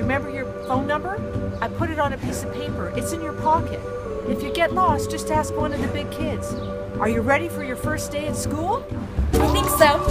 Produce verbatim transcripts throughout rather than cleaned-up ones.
Remember your phone number? I put it on a piece of paper. It's in your pocket. If you get lost, just ask one of the big kids. Are you ready for your first day at school? I think so.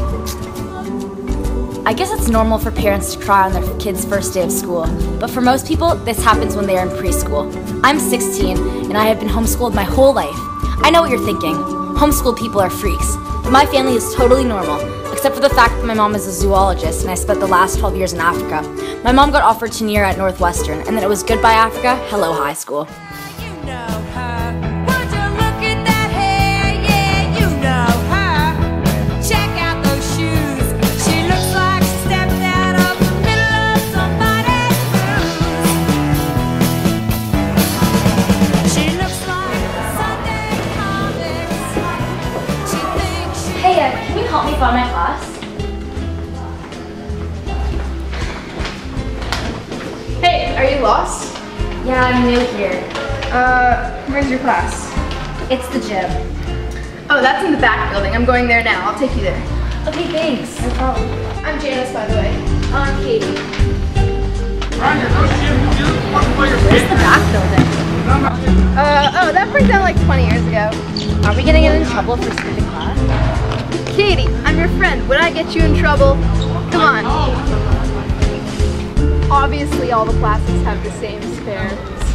I guess it's normal for parents to cry on their kids' first day of school, but for most people, this happens when they are in preschool. I'm sixteen, and I have been homeschooled my whole life. I know what you're thinking. Homeschooled people are freaks, but my family is totally normal, except for the fact that my mom is a zoologist and I spent the last twelve years in Africa. My mom got offered tenure at Northwestern, and then it was goodbye Africa, hello high school. Help me find my class. Hey, are you lost? Yeah, I'm new here. Uh, where's your class? It's the gym. Oh, that's in the back building. I'm going there now. I'll take you there. Okay, thanks. No problem. I'm Janice, by the way. I'm Katie. Where's the back building? Uh, oh, that burned down like twenty years ago. Are we gonna get in trouble for skipping class? Katie, I'm your friend. Would I get you in trouble? Come on. Obviously, all the classes have the same spares.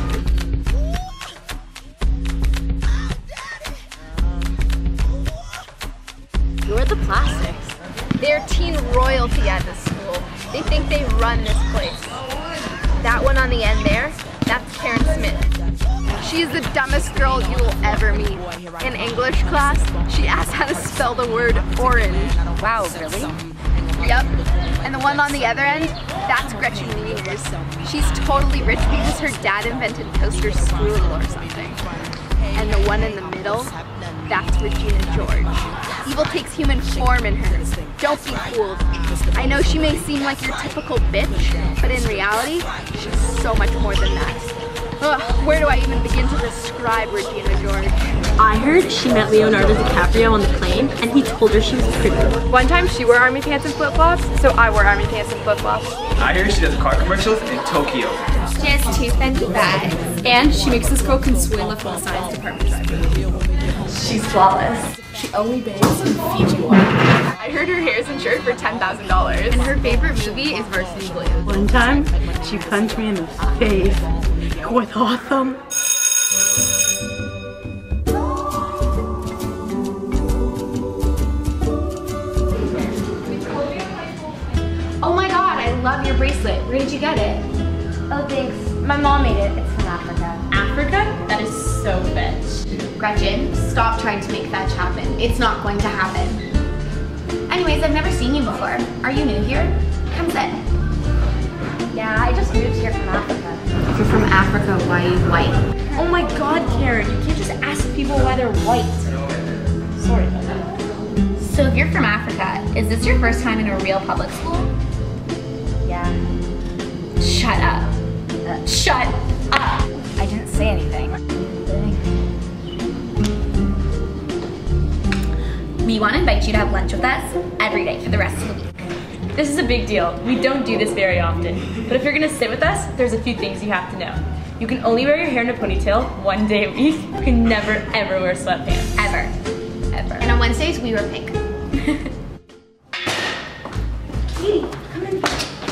Who are the plastics? They're teen royalty at this school. They think they run this place. That one on the end there, that's Karen Smith. She's the dumbest girl you will ever meet. In English class, she asked how to spell the word orange. Wow, really? Yep. And the one on the other end, that's Gretchen Wieners. She's totally rich because her dad invented toaster strudel or something. And the one in the middle, that's Regina George. Evil takes human form in her. Don't be fooled. I know she may seem like your typical bitch, but in reality, she's so much more than that. Ugh, where do I even begin to describe Regina George? I heard she met Leonardo DiCaprio on the plane and he told her she was pretty. One time she wore army pants and flip-flops, so I wore army pants and flip-flops. I hear she does car commercials in Tokyo. She has two Fendi bags. And she makes this girl Consuela from the science department driver. She's flawless. She only bathes in Fiji water. I heard her hair's insured for ten thousand dollars. And her favorite movie is Varsity Blues. One time, she punched me in the face with awesome. Oh my god, I love your bracelet. Where did you get it? Oh, thanks. My mom made it. It's from Africa. Africa? That is so fetch. Gretchen, stop trying to make fetch happen. It's not going to happen. Anyways, I've never seen you before. Are you new here? Come sit. Yeah, I just moved here from Africa. If you're from Africa, why are you white? Oh my god, Karen, you can't just ask people why they're white. Sorry about that. So if you're from Africa, is this your first time in a real public school? Yeah. Shut up. Uh, shut up. I didn't say anything. We want to invite you to have lunch with us every day for the rest of the week. This is a big deal. We don't do this very often. But if you're gonna sit with us, there's a few things you have to know. You can only wear your hair in a ponytail one day a week. You can never, ever wear sweatpants. Ever. Ever. And on Wednesdays, we wear pink. Katie, come in.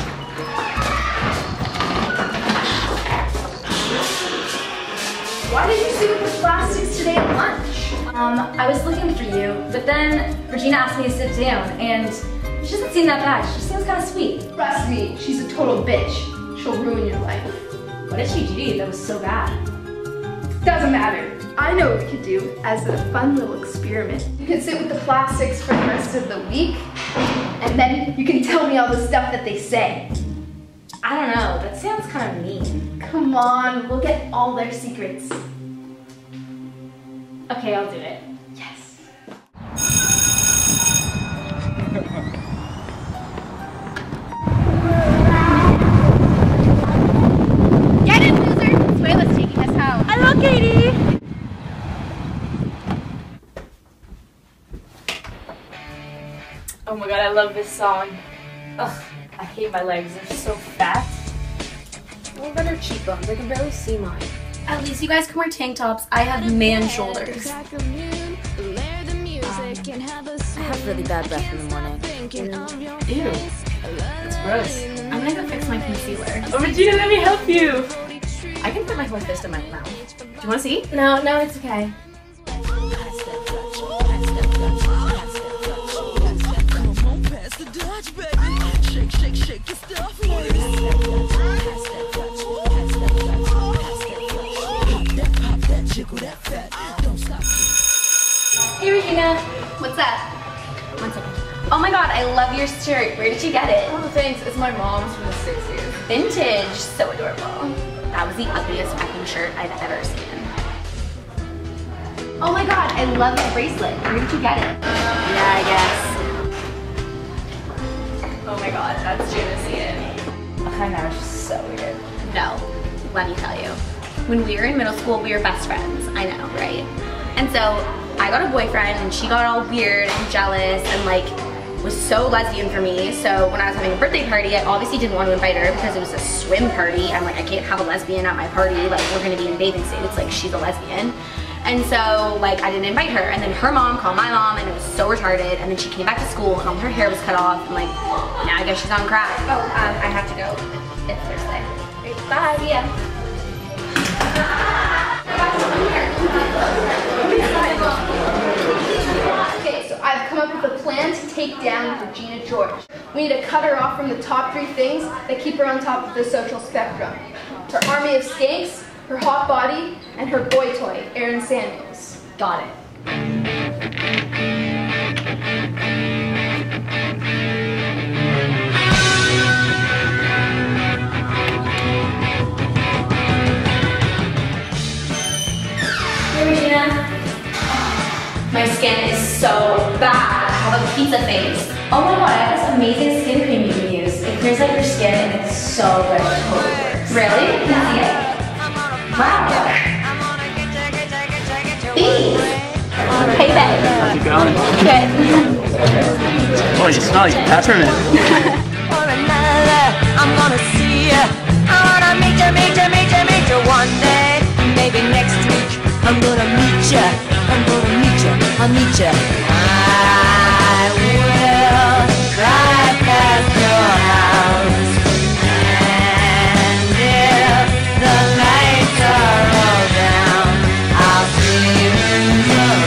Why did you sit with the plastics today at lunch? Um, I was looking for you, but then Regina asked me to sit down, and she doesn't seem that bad. She seems kind of sweet. Trust me, she's a total bitch. She'll ruin your life. What did she do that was so bad? Doesn't matter. I know what we could do as a fun little experiment. You can sit with the plastics for the rest of the week, and then you can tell me all the stuff that they say. I don't know, that sounds kind of mean. Come on, we'll get all their secrets. Okay, I'll do it. Yes. Get in, loser! Suela's taking us home. Hello, Katie! Oh my god, I love this song. Ugh, I hate my legs, they're so fat. What about her cheekbones? I can barely see mine. At least you guys can wear tank tops. I have man shoulders. Um, I have really bad breath in the morning. Ew. It's gross. I'm gonna go fix my concealer. Oh, Regina, let me help you. I can put my whole fist in my mouth. Do you want to see? No, no, it's okay. Hey Regina. What's up? One second. Oh my god, I love your shirt. Where did you get it? Oh, thanks. It's my mom's from the sixties. Vintage. So adorable. That was the ugliest fucking shirt I've ever seen. Oh my god, I love that bracelet. Where did you get it? Yeah, I guess. Oh my god, that's Jameson. Okay, that was just so weird. No, let me tell you. When we were in middle school, we were best friends. I know, right? And so I got a boyfriend and she got all weird and jealous and like was so lesbian for me. So when I was having a birthday party, I obviously didn't want to invite her because it was a swim party. I'm like, I can't have a lesbian at my party. Like, we're gonna be in bathing suits. Like, she's a lesbian. And so, like, I didn't invite her. And then her mom called my mom and it was so retarded. And then she came back to school and all her hair was cut off. And like, now I guess she's on crack. Oh, um, I have to go. It's Thursday. Bye, see ya. Okay, so I've come up with a plan to take down Regina George. We need to cut her off from the top three things that keep her on top of the social spectrum. Her army of skanks, her hot body, and her boy toy, Aaron Samuels. Got it. Hey Regina. My skin is so bad. I have a pizza face. Oh my god, I have this amazing skin cream you can use. It clears out your skin and it's so good. It totally works. Really? Can I see it? Wow. Thanks. Hey babe. How's it going? Good. Oh, you smell like peppermint. I'm gonna see ya. I wanna meet ya, meet ya, meet ya, meet ya one day. Maybe next week. I'm gonna meet ya. I'm gonna meet ya. I'll meet ya. I will drive past your house. And if the lights are all down, I'll see who's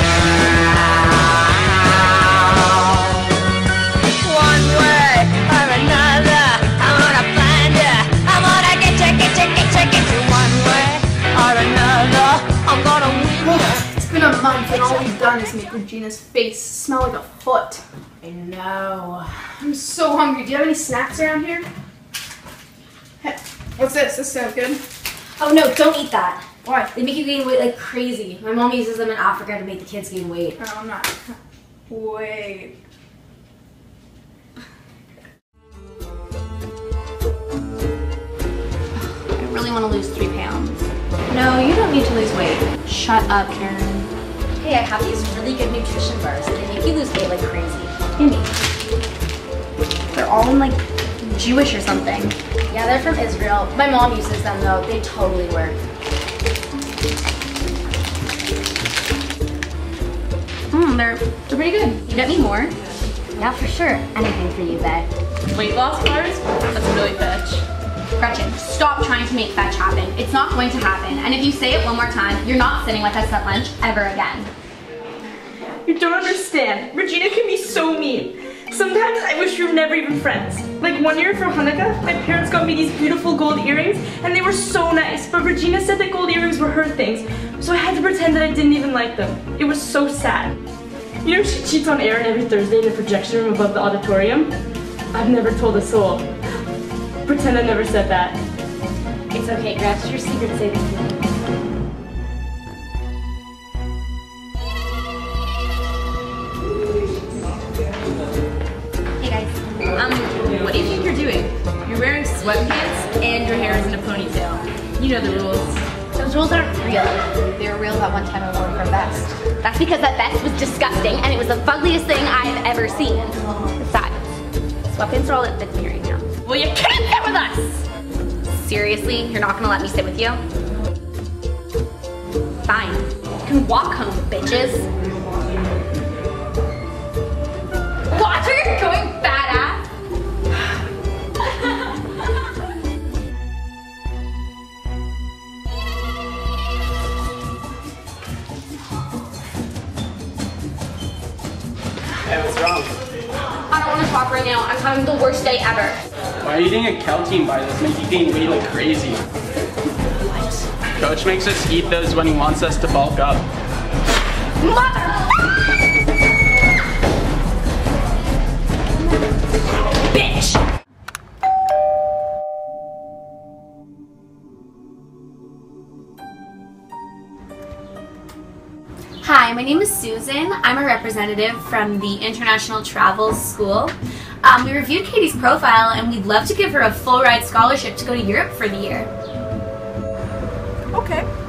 around. One way or another, I'm gonna find ya. I'm gonna get ya, get ya, get ya, get ya. One way or another, I'm gonna win ya. It's been a month and all we've done is make Regina's face smell like a foot. I know. I'm so hungry. Do you have any snacks around here? Hey, what's this? This sounds good. Oh no, don't eat that. Why? They make you gain weight like crazy. My mom uses them in Africa to make the kids gain weight. No, I'm not. Wait. I really want to lose three pounds. No, you don't need to lose weight. Shut up, Karen. Hey, I have these really good nutrition bars. They make you lose weight like crazy. Amy. They're all in like Jewish or something. Yeah, they're from Israel. My mom uses them though. They totally work. Mmm, they're, they're pretty good. You don't need more? Yeah, for sure. Anything for you, babe. Weight loss bars? That's really fetch. Gretchen, stop trying to make fetch happen. It's not going to happen. And if you say it one more time, you're not sitting with us at lunch ever again. You don't understand. Regina can be so mean. Sometimes I wish we were never even friends. Like one year for Hanukkah, my parents got me these beautiful gold earrings and they were so nice, but Regina said that gold earrings were her things, so I had to pretend that I didn't even like them. It was so sad. You know she cheats on Aaron every Thursday in the projection room above the auditorium? I've never told a soul. Pretend I never said that. It's okay, Gretch. Your secret saving plan. Hey guys. Um, what do you think you're doing? You're wearing sweatpants and your hair is in a ponytail. You know the rules. Those rules aren't real. They were real that one time I wore for Best. That's because that Best was disgusting and it was the fuggliest thing I've ever seen. Besides, sweatpants are all that fits me right now. Well, you can't sit with us! Seriously? Seriously, you're not gonna let me sit with you? Fine. You can walk home, bitches. Watch where you're going, badass. Hey, what's wrong? I don't want to talk right now. I'm having the worst day ever. Why are you eating a Caltine bar? That's making you gain weight like crazy. Coach makes us eat those when he wants us to bulk up. Mother! Bitch! Hi, my name is Susan. I'm a representative from the International Travels School. Um, we reviewed Katie's profile and we'd love to give her a full ride scholarship to go to Europe for the year. Okay.